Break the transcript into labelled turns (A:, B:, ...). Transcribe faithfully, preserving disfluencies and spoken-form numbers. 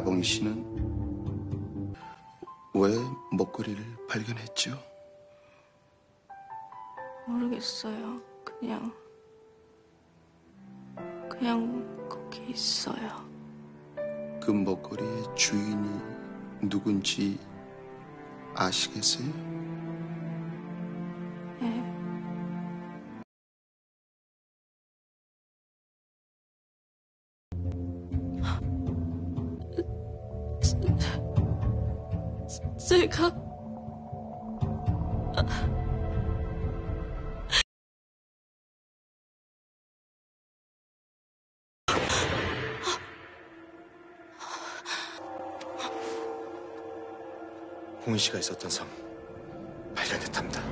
A: 나봉희 씨는 왜 목걸이를 발견했죠?
B: 모르겠어요. 그냥 그냥 거기 있어요.
A: 그 목걸이의 주인이 누군지 아시겠어요?
B: 네. 제가
A: 홍희 씨가 있었던 섬 발견됐답니다.